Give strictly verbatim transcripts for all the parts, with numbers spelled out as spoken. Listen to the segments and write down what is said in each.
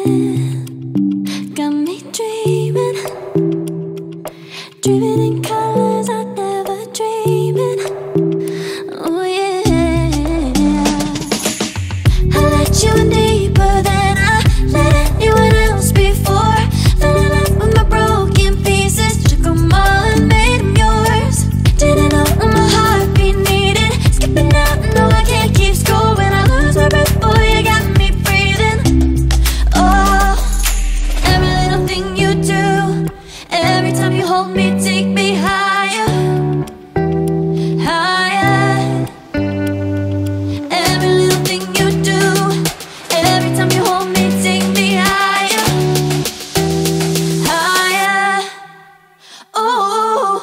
got me dreaming, dreaming in colors I never dreamed. Oh yeah, I let you in deeper than I let anyone else before. Fell in love with my broken pieces, took them all and made them yours. Didn't know what my heartbeat needed, skipping out, no I can't keep score. When I lose my breath, boy, you got me breathing. Oh, every little thing you do, every time you hold me, take me higher, higher. Every little thing you do, every time you hold me, take me higher, higher. Oh,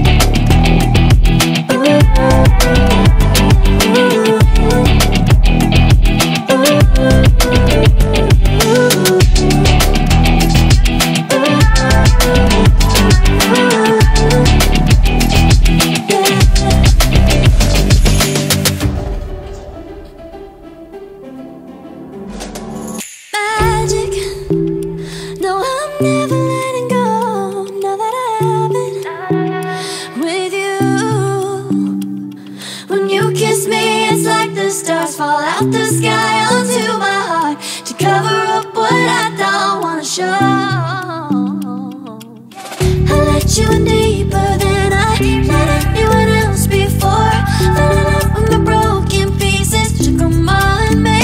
magic. No, I'm never letting go. Now that I have it with you. When you kiss me, it's like the stars fall out the sky onto my heart to cover up what I don't wanna show. I let you in deeper than I let anyone else before. Fell in love with my broken pieces, took them all and made